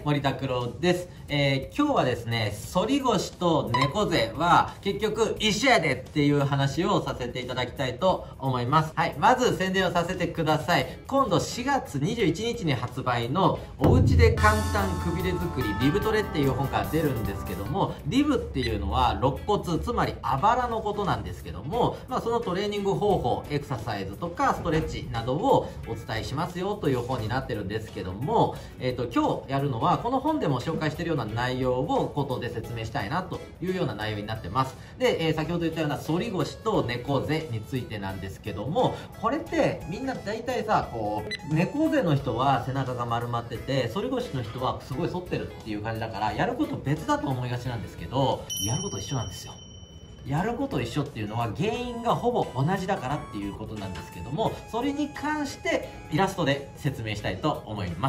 い、森拓郎です。今日はですね、反り腰と猫背は結局一緒やでっていう話をさせていただきたいと思います。はい、まず宣伝をさせてください。今度4月21日に発売のおうちで簡単くびれ作りリブトレっていう本が出るんですけども、リブっていうのは肋骨、つまりあばらのことなんですけども、そのトレーニング方法、エクササイズとかストレッチなどをお伝えしますよという本になってるんですけども、今日やるのはこの本でも紹介しているような内容を口頭で説明したいなというような内容になってます。で、先ほど言ったような反り腰と猫背についてなんですけども、これってみんな大体さ、こう猫背の人は背中が丸まってて、反り腰の人はすごい反ってるっていう感じだから、やること別だと思いがちなんですけど、やること一緒なんですよ。やること一緒っていうのは原因がほぼ同じだからっていうことなんですけども、それに関してイラストで説明したいと思います。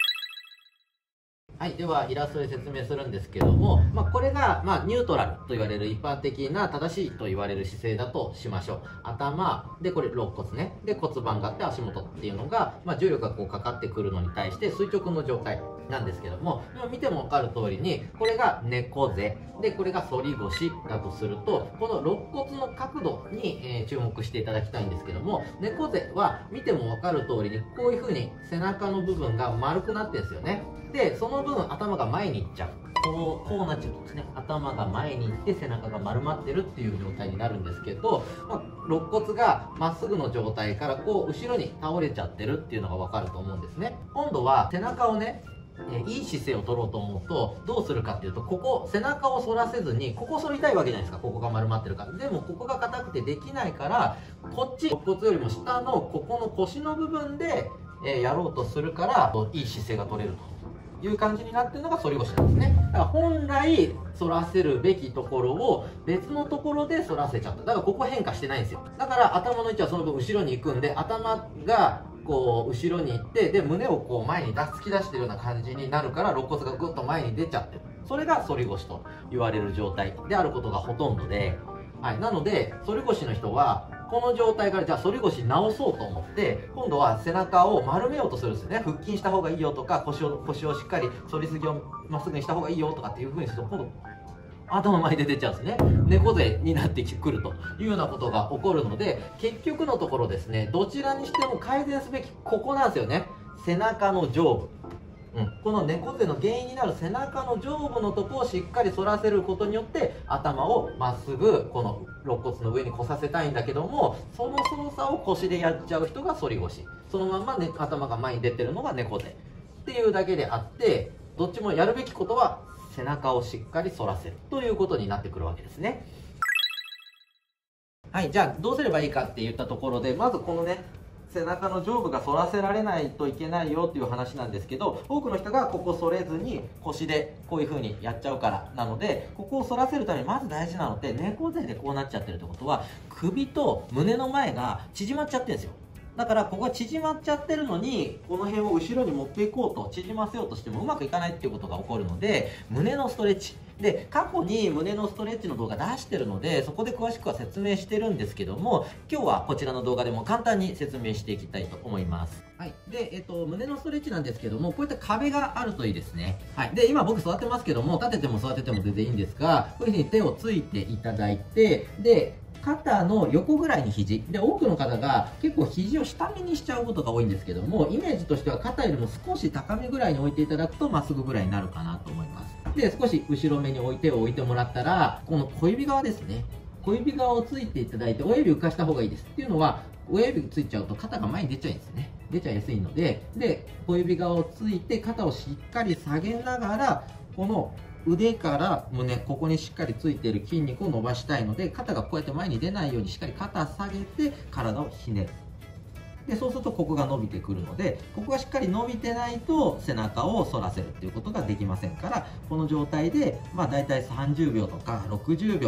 はい、ではイラストで説明するんですけども、これが、ニュートラルと言われる一般的な正しいと言われる姿勢だとしましょう。頭でこれ肋骨ね、で骨盤があって足元っていうのが、重力がこうかかってくるのに対して垂直の状態なんですけども、見ても分かる通りにこれが猫背でこれが反り腰だとすると、この肋骨の角度に、注目していただきたいんですけども、猫背は見ても分かる通りにこういう風に背中の部分が丸くなってるんですよね。でその分頭が前に行っちゃう、こうなっちゃうんですね。頭が前に行って背中が丸まってるっていう状態になるんですけど、肋骨がまっすぐの状態からこう後ろに倒れちゃってるっていうのが分かると思うんですね。今度は背中をね、いい姿勢を取ろうと思うとどうするかっていうと、ここ背中を反らせずにここ反りたいわけじゃないですか。ここが丸まってるから。でもここが硬くてできないから、こっち肋骨よりも下のここの腰の部分でやろうとするから、いい姿勢が取れるという感じになってるのが反り腰なんですね。だから本来反らせるべきところを別のところで反らせちゃった。だからここ変化してないんですよ。だから頭の位置はその分後ろに行くんで、頭がこう後ろに行って、で胸をこう前に突き出してるような感じになるから、肋骨がぐっと前に出ちゃってる。それが反り腰と言われる状態であることがほとんどで、はい、なので反り腰の人はこの状態からじゃあ反り腰直そうと思って、今度は背中を丸めようとするんですよね。腹筋した方がいいよとか、腰をしっかり反りすぎをまっすぐにした方がいいよとかっていう風にすると、今度頭前で出ちゃうんですね。猫背になってくるというようなことが起こるので、結局のところですね、どちらにしても改善すべきここなんですよね。背中の上部、この猫背の原因になる背中の上部のとこをしっかり反らせることによって、頭をまっすぐこの肋骨の上に来させたいんだけども、その操作を腰でやっちゃう人が反り腰、そのまんま、ね、頭が前に出てるのが猫背っていうだけであって、どっちもやるべきことは背中をしっかり反らせるということになってくるわけですね。はい、じゃあどうすればいいかって言ったところで、まずこのね、背中の上部が反らせられないといけないよっていう話なんですけど、多くの人がここ反れずに腰でこういう風にやっちゃうからなので、ここを反らせるためにまず大事なのって、猫背でこうなっちゃってるってことは、首と胸の前が縮まっちゃってるんですよ。だからここが縮まっちゃってるのに、この辺を後ろに持っていこうと縮ませようとしてもうまくいかないっていうことが起こるので、胸のストレッチで、過去に胸のストレッチの動画出してるので、そこで詳しくは説明してるんですけども、今日はこちらの動画でも簡単に説明していきたいと思います。はい、で、胸のストレッチなんですけども、こういった壁があるといいですね。はい、で今僕座ってますけども、立てても座ってても全然いいんですが、こういうふうに手をついていただいて、で肩の横ぐらいに肘で、多くの方が結構肘を下目にしちゃうことが多いんですけども、イメージとしては肩よりも少し高めぐらいに置いていただくとまっすぐぐらいになるかなと思います。で少し後ろ目に置いてもらったら、この小指側ですね、小指側をついていただいて、親指浮かした方がいいです。っていうのは、親指ついちゃうと肩が前に出ちゃうんですね。出ちゃいやすいので、小指側をついて肩をしっかり下げながら、この腕から胸、ここにしっかりついている筋肉を伸ばしたいので、肩がこうやって前に出ないようにしっかり肩下げて体をひねる。でそうするとここが伸びてくるので、ここがしっかり伸びてないと背中を反らせるっていうことができませんから、この状態でだいたい30秒とか60秒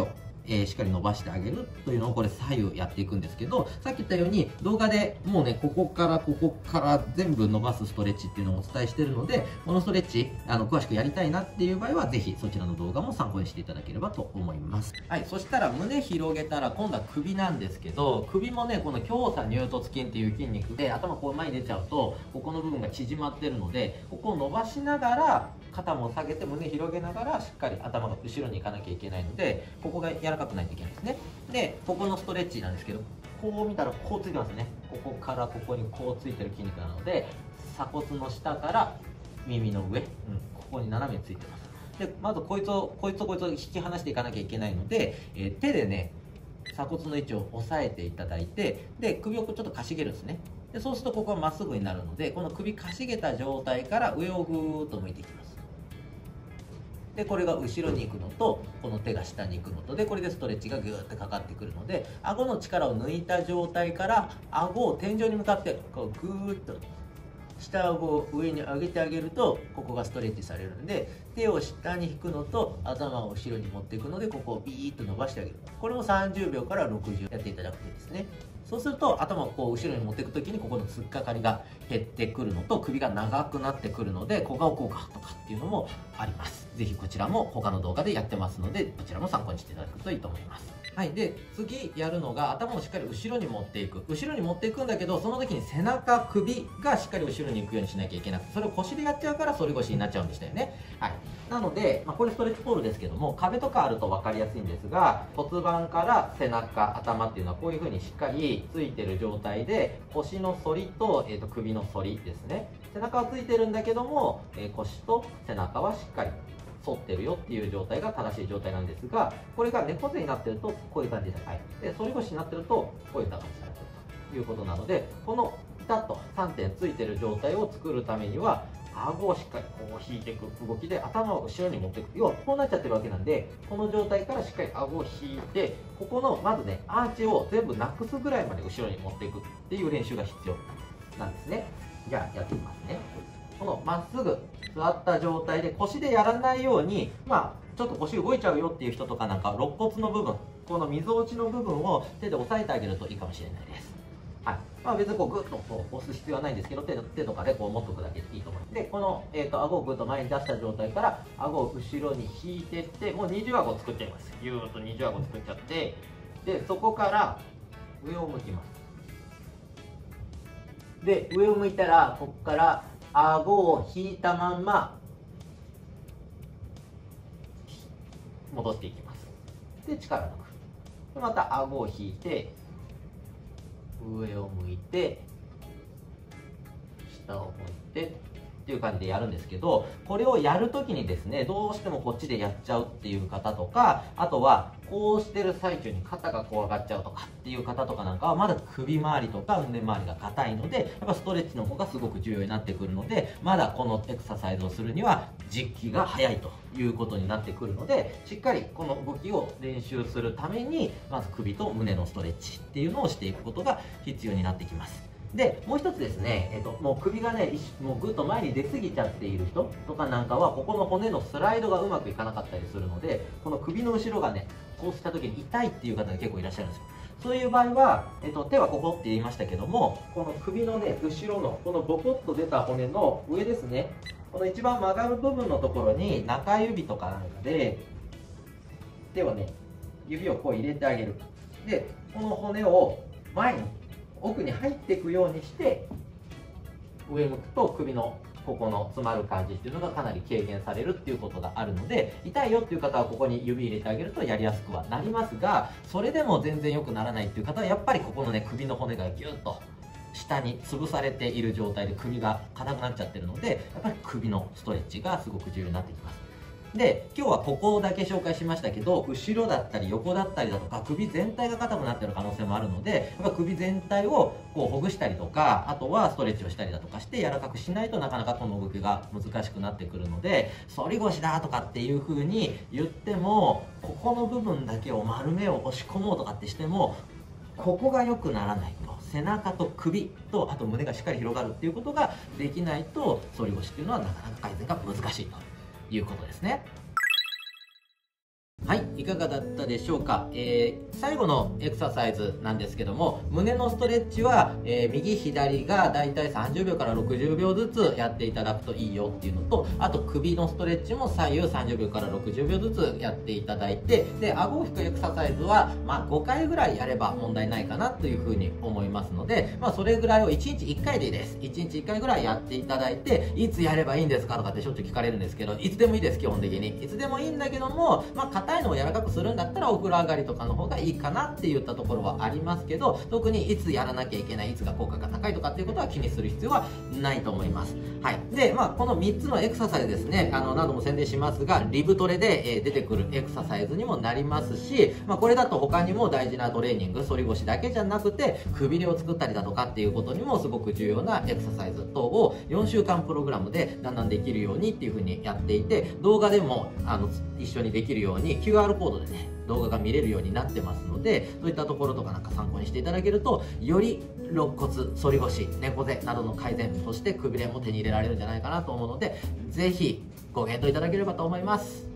しっかり伸ばしてあげるというのをこれ左右やっていくんですけど、さっき言ったように動画でもうね、ここから全部伸ばすストレッチっていうのをお伝えしてるので、このストレッチ詳しくやりたいなっていう場合はぜひそちらの動画も参考にしていただければと思います。はい、そしたら胸広げたら今度は首なんですけど、首もね、この胸鎖乳突筋っていう筋肉で頭こう前に出ちゃうとここの部分が縮まってるので、ここを伸ばしながら肩も下げて胸広げながらしっかり頭が後ろに行かなきゃいけないので、ここが柔らかくないといけないですね。でここのストレッチなんですけど、こう見たらこうついてますね。ここからここにこうついてる筋肉なので、鎖骨の下から耳の上、ここに斜めついてます。でまずこいつを引き離していかなきゃいけないので、手でね鎖骨の位置を押さえていただいて、で首をちょっとかしげるんですね。でそうするとここはまっすぐになるので、この首かしげた状態から上をぐーっと向いていきます。でこれが後ろに行くのと、この手が下に行くのとで、これでストレッチがぐーっとかかってくるので、顎の力を抜いた状態から顎を天井に向かってこうぐーっと下顎を上に上げてあげると、ここがストレッチされるので、手を下に引くのと頭を後ろに持っていくので、ここをビーッと伸ばしてあげる。これも30秒から60やっていただくといいですね。そうすると頭をこう後ろに持っていくときにここの突っかかりが減ってくるのと、首が長くなってくるので小顔効果とかっていうのもあります。ぜひこちらも他の動画でやってますので、こちらも参考にしていただくといいと思います。はい、で次やるのが頭をしっかり後ろに持っていく。後ろに持っていくんだけど、その時に背中首がしっかり後ろに行くようにしなきゃいけなくて、それを腰でやっちゃうから反り腰になっちゃうんでしたよね。はい、なので、これストレッチポールですけども、壁とかあると分かりやすいんですが、骨盤から背中頭っていうのはこういう風にしっかりついてる状態で、腰の反りと、首の反りですね。背中はついてるんだけども、腰と背中はしっかり反ってるよっていう状態が正しい状態なんですが、これが猫背になってるとこういう感じです。はい、で反り腰になってるとこういった感じになってるということなので、このピタッと3点ついてる状態を作るためには、顎をしっかりこう引いていく動きで頭を後ろに持っていく。要はこうなっちゃってるわけなんで、この状態からしっかり顎を引いて、ここのまずねアーチを全部なくすぐらいまで後ろに持っていくっていう練習が必要なんですね。じゃあやってみますね。このまっすぐ座った状態で腰でやらないように、ちょっと腰動いちゃうよっていう人とかなんか、肋骨の部分、このみぞおちの部分を手で押さえてあげるといいかもしれないです。はい、別にこうグッとこう押す必要はないんですけど、手とかでこう持っておくだけでいいと思います。でこの、顎をグッと前に出した状態から顎を後ろに引いていって、もう20顎作っちゃいます。ギューッと20顎作っちゃって、でそこから上を向きます。で上を向いたら、ここから顎を引いたまんま戻していきます。で力抜く。でまた顎を引いて上を向いて下を向いてっていう感じでやるんですけど、これをやるときにですね、どうしてもこっちでやっちゃうっていう方とか、あとはこうしてる最中に肩がこう上がっちゃうとかっていう方とかなんかは、まだ首周りとか胸周りが硬いので、やっぱストレッチの方がすごく重要になってくるので、まだこのエクササイズをするには実機が早いということになってくるので、しっかりこの動きを練習するために、まず首と胸のストレッチっていうのをしていくことが必要になってきます。でもう一つですね、もう首がねもうぐっと前に出過ぎちゃっている人とかなんかは、ここの骨のスライドがうまくいかなかったりするので、この首の後ろがねこうした時に痛いっていう方が結構いらっしゃるんですよ。そういう場合は、手はここって言いましたけども、この首のね後ろのこのボコッと出た骨の上ですね、この一番曲がる部分のところに中指とかなんかで手をね、指をこう入れてあげる。でこの骨を前に奥に入っていくようにして上向くと、首のここの詰まる感じっていうのがかなり軽減されるっていうことがあるので、痛いよっていう方はここに指入れてあげるとやりやすくはなりますが、それでも全然良くならないっていう方はやっぱりここのね首の骨がギュッと下に潰されている状態で首が硬くなっちゃってるので、やっぱり首のストレッチがすごく重要になってきます。で今日はここだけ紹介しましたけど、後ろだったり横だったりだとか首全体が硬くなってる可能性もあるので、やっぱ首全体をこうほぐしたりとか、あとはストレッチをしたりだとかして柔らかくしないとなかなかこの動きが難しくなってくるので、反り腰だとかっていう風に言っても、ここの部分だけを丸めを押し込もうとかってしても、ここが良くならないと、背中と首とあと胸がしっかり広がるっていうことができないと、反り腰っていうのはなかなか改善が難しいということですね。はい、 いかがだったでしょうか。最後のエクササイズなんですけども、胸のストレッチは、右左がだいたい30秒から60秒ずつやっていただくといいよっていうのと、あと首のストレッチも左右30秒から60秒ずつやっていただいて、で顎を引くエクササイズは、5回ぐらいやれば問題ないかなというふうに思いますので、それぐらいを1日1回でいいです。1日1回ぐらいやっていただいて、いつやればいいんですかとかってしょっちゅう聞かれるんですけど、いつでもいいです。基本的にいつでもいいんだけども、硬いのを柔らかくするんだったらお風呂上がりとかの方がいいかなって言ったところはありますけど、特にいつやらなきゃいけない、いつが効果が高いとかっていうことは気にする必要はないと思います。はい。で、この3つのエクササイズですね、何度も宣伝しますが、リブトレで、出てくるエクササイズにもなりますし、これだと他にも大事なトレーニング、反り腰だけじゃなくて、くびれを作ったりだとかっていうことにもすごく重要なエクササイズ等を4週間プログラムでだんだんできるようにっていう風にやっていて、動画でも一緒にできるように QR コードでね、動画が見れるようになってますので、そういったところとかなんか参考にしていただけると、より肋骨、反り腰、猫背などの改善、そしてくびれも手に入れられるんじゃないかなと思うので、ぜひご検討いただければと思います。